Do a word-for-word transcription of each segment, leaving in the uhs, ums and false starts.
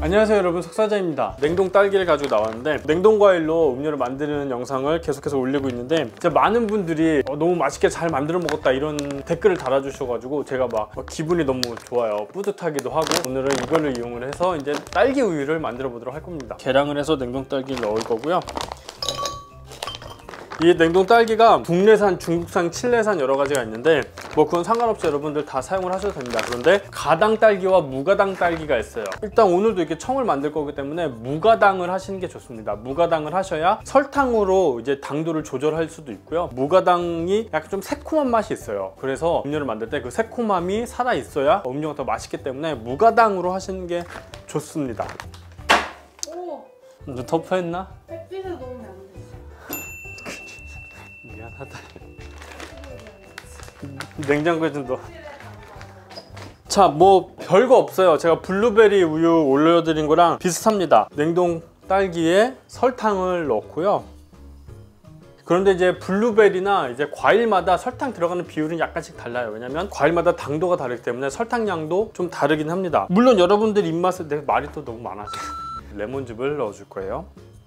안녕하세요 여러분, 석사자입니다. 냉동 딸기를 가지고 나왔는데 냉동 과일로 음료를 만드는 영상을 계속해서 올리고 있는데 진짜 많은 분들이 어, 너무 맛있게 잘 만들어 먹었다 이런 댓글을 달아주셔가지고 제가 막, 막 기분이 너무 좋아요. 뿌듯하기도 하고 오늘은 이거를 이용을 해서 이제 딸기 우유를 만들어 보도록 할 겁니다. 계량을 해서 냉동 딸기를 넣을 거고요. 이 냉동 딸기가 국내산, 중국산, 칠레산 여러 가지가 있는데 뭐 그건 상관없이 여러분들 다 사용을 하셔도 됩니다. 그런데 가당 딸기와 무가당 딸기가 있어요. 일단 오늘도 이렇게 청을 만들 거기 때문에 무가당을 하시는 게 좋습니다. 무가당을 하셔야 설탕으로 이제 당도를 조절할 수도 있고요. 무가당이 약간 좀 새콤한 맛이 있어요. 그래서 음료를 만들 때 그 새콤함이 살아 있어야 음료가 더 맛있기 때문에 무가당으로 하시는 게 좋습니다. 오! 좀 터프했나? 햇빛에 넣으면 안 돼. 미안하다. 냉장고에 좀 넣어. 자, 뭐 별거 없어요. 제가 블루베리 우유 올려드린 거랑 비슷합니다. 냉동 딸기에 설탕을 넣고요. 그런데 이제 블루베리나 이제 과일마다 설탕 들어가는 비율은 약간씩 달라요. 왜냐면 과일마다 당도가 다르기 때문에 설탕량도 좀 다르긴 합니다. 물론 여러분들 입맛에 내 말이 또 너무 많아서 레몬즙을 넣어줄 거예요.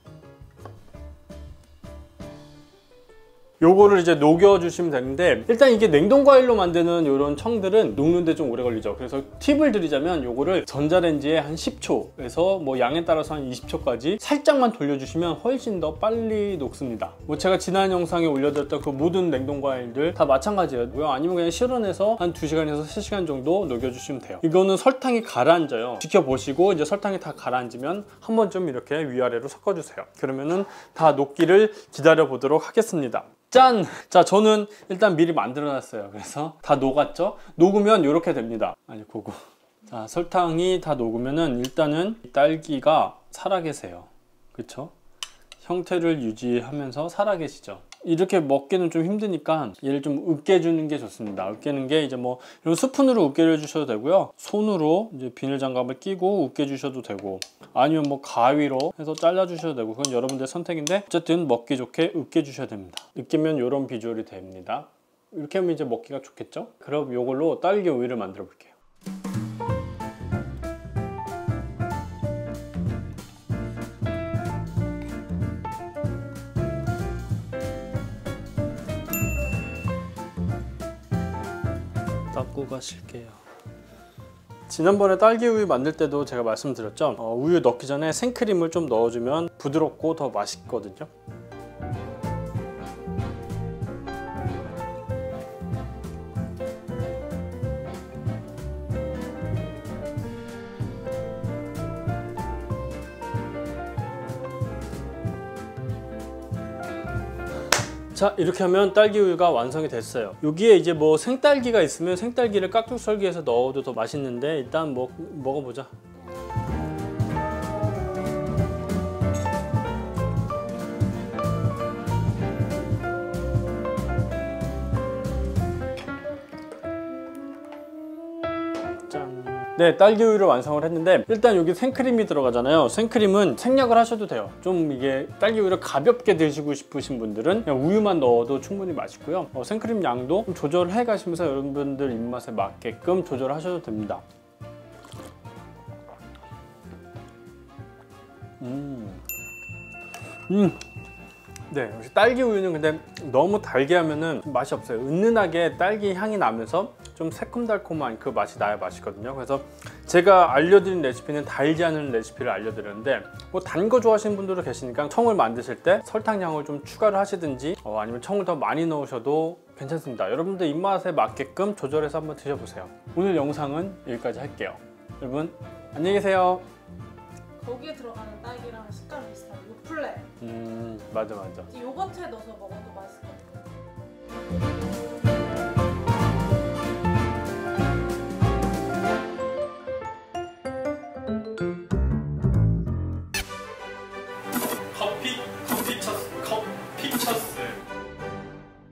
요거를 이제 녹여주시면 되는데 일단 이게 냉동 과일로 만드는 이런 청들은 녹는데 좀 오래 걸리죠. 그래서 팁을 드리자면 요거를 전자레인지에 한 십 초에서 뭐 양에 따라서 한 이십 초까지 살짝만 돌려주시면 훨씬 더 빨리 녹습니다. 뭐 제가 지난 영상에 올려드렸던 그 모든 냉동 과일들 다 마찬가지예요. 아니면 그냥 실온에서 한 두 시간에서 세 시간 정도 녹여주시면 돼요. 이거는 설탕이 가라앉아요. 지켜보시고 이제 설탕이 다 가라앉으면 한 번쯤 이렇게 위아래로 섞어주세요. 그러면은 다 녹기를 기다려 보도록 하겠습니다. 짠! 자, 저는 일단 미리 만들어 놨어요. 그래서 다 녹았죠? 녹으면 이렇게 됩니다. 아니, 그거. 자, 설탕이 다 녹으면은 일단은 딸기가 살아계세요. 그쵸? 형태를 유지하면서 살아계시죠? 이렇게 먹기는 좀 힘드니까 얘를 좀 으깨주는 게 좋습니다. 으깨는 게 이제 뭐 이런 스푼으로 으깨려 주셔도 되고요. 손으로 이제 비닐 장갑을 끼고 으깨 주셔도 되고 아니면 뭐 가위로 해서 잘라 주셔도 되고 그건 여러분들의 선택인데 어쨌든 먹기 좋게 으깨 주셔야 됩니다. 으깨면 이런 비주얼이 됩니다. 이렇게 하면 이제 먹기가 좋겠죠? 그럼 이걸로 딸기 우유를 만들어 볼게요. 닦고 가실게요. 지난번에 딸기 우유 만들 때도 제가 말씀드렸죠. 어, 우유 넣기 전에 생크림을 좀 넣어주면 부드럽고 더 맛있거든요. 자, 이렇게 하면 딸기 우유가 완성이 됐어요. 여기에 이제 뭐 생딸기가 있으면 생딸기를 깍둑 썰기해서 넣어도 더 맛있는데 일단 뭐, 먹어보자. 네, 딸기 우유를 완성을 했는데 일단 여기 생크림이 들어가잖아요. 생크림은 생략을 하셔도 돼요. 좀 이게 딸기 우유를 가볍게 드시고 싶으신 분들은 그냥 우유만 넣어도 충분히 맛있고요. 어, 생크림 양도 좀 조절해 가시면서 여러분들 입맛에 맞게끔 조절하셔도 됩니다. 음. 음. 네, 역시 딸기 우유는 근데 너무 달게 하면은 맛이 없어요. 은은하게 딸기 향이 나면서 좀 새콤달콤한 그 맛이 나야 맛있거든요. 그래서 제가 알려드린 레시피는 달지 않은 레시피를 알려드렸는데 뭐 단 거 좋아하시는 분들도 계시니까 청을 만드실 때 설탕량을 좀 추가를 하시든지 어, 아니면 청을 더 많이 넣으셔도 괜찮습니다. 여러분들 입맛에 맞게끔 조절해서 한번 드셔보세요. 오늘 영상은 여기까지 할게요. 여러분 안녕히 계세요. 거기에 들어가는 딸기랑 식감이 비슷한 요플레. 음, 맞아 맞아. 요거트에 넣어서 먹어도 맛있을 것 같아요.